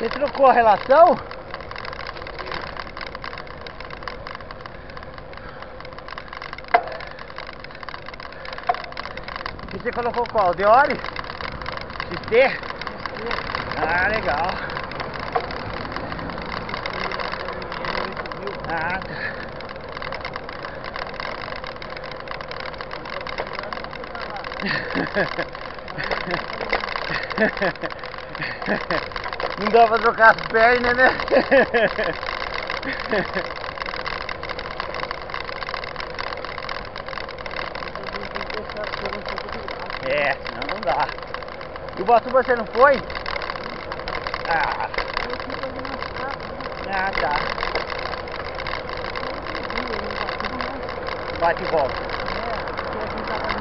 Você trocou a relação? E você colocou qual? Deore? XT? Ah, legal. Ah, tá. Não dá pra trocar as pernas, né? É, senão não dá. E o Ubatuba você não foi? Ah, ah tá. Bate e volta.